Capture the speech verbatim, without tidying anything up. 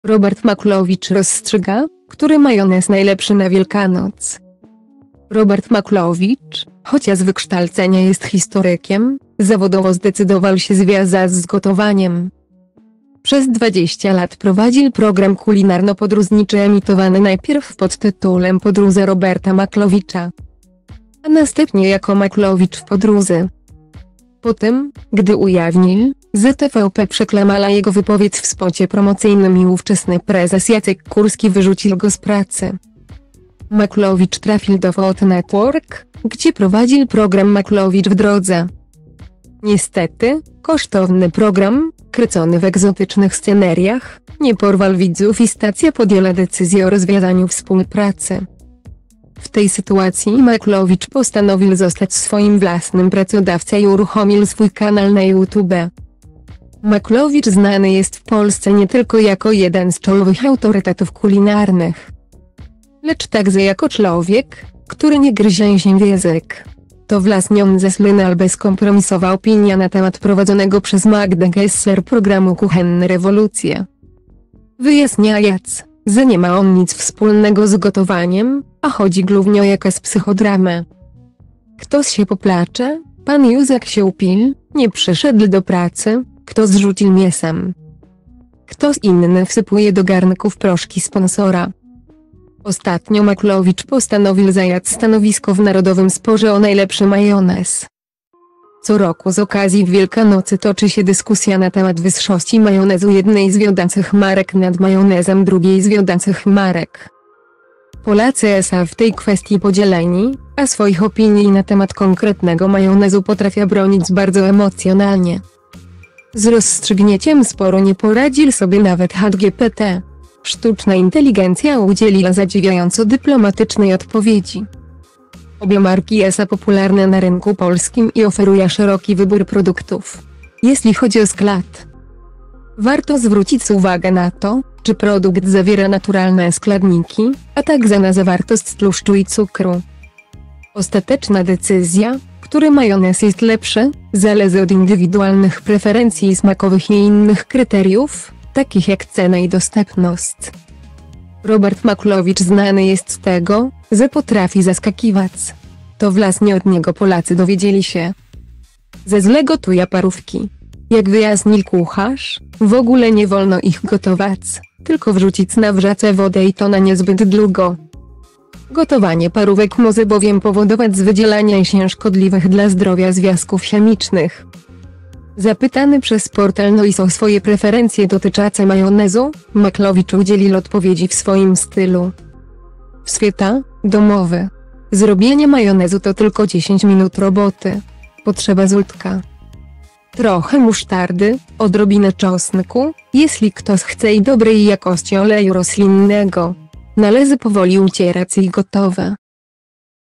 Robert Makulowicz rozstrzyga, który majonez najlepszy na Wielkanoc. Robert Makulowicz, chociaż z wykształcenia jest historykiem, zawodowo zdecydował się związać z gotowaniem. Przez dwadzieścia lat prowadził program kulinarno-podróżniczy emitowany najpierw pod tytułem Podróże Roberta Makulowicza, a następnie jako Makulowicz w podróży. Potem, gdy ujawnił, że T V P przeklamała jego wypowiedź w spocie promocyjnym i ówczesny prezes Jacek Kurski wyrzucił go z pracy. Makulowicz trafił do Food Network, gdzie prowadził program Makulowicz w drodze. Niestety, kosztowny program, kręcony w egzotycznych sceneriach, nie porwał widzów i stacja podjęła decyzję o rozwiązaniu współpracy. W tej sytuacji Makulowicz postanowił zostać swoim własnym pracodawcą i uruchomił swój kanał na YouTube. Makulowicz znany jest w Polsce nie tylko jako jeden z czołowych autorytetów kulinarnych, lecz także jako człowiek, który nie gryzie się w język. To właśnie on zasłynął bezkompromisowa opinia na temat prowadzonego przez Magdę Gessler programu Kuchenne Rewolucje, wyjaśniając, że nie ma on nic wspólnego z gotowaniem, a chodzi głównie o jakąś psychodramę. Ktoś się poplacze, pan Józek się upił, nie przyszedł do pracy, kto zrzucił mięsem. Ktoś inny wsypuje do garnków proszki sponsora. Ostatnio Makulowicz postanowił zająć stanowisko w narodowym sporze o najlepszy majonez. Co roku z okazji Wielkanocy toczy się dyskusja na temat wyższości majonezu jednej z wiodących marek nad majonezem drugiej z wiodących marek. Polacy są w tej kwestii podzieleni, a swoich opinii na temat konkretnego majonezu potrafią bronić bardzo emocjonalnie. Z rozstrzygnięciem sporu nie poradził sobie nawet ChatGPT. Sztuczna inteligencja udzieliła zadziwiająco dyplomatycznej odpowiedzi. Obie marki są popularne na rynku polskim i oferują szeroki wybór produktów. Jeśli chodzi o skład, warto zwrócić uwagę na to, czy produkt zawiera naturalne składniki, a także na zawartość tłuszczu i cukru. Ostateczna decyzja, który majonez jest lepszy, zależy od indywidualnych preferencji smakowych i innych kryteriów, takich jak cena i dostępność. Robert Makulowicz znany jest z tego, że potrafi zaskakiwać. To właśnie od niego Polacy dowiedzieli się, że źle gotuje parówki. Jak wyjaśnił kucharz, w ogóle nie wolno ich gotować, tylko wrzucić na wrzace wodę i to na niezbyt długo. Gotowanie parówek może bowiem powodować wydzielanie się szkodliwych dla zdrowia związków chemicznych. Zapytany przez portal Nois o swoje preferencje dotyczące majonezu, Makulowicz udzielił odpowiedzi w swoim stylu. W świata, domowy. Zrobienie majonezu to tylko dziesięć minut roboty. Potrzeba żółtka, trochę musztardy, odrobinę czosnku, jeśli ktoś chce i dobrej jakości oleju roślinnego. Należy powoli ucierać i gotowe.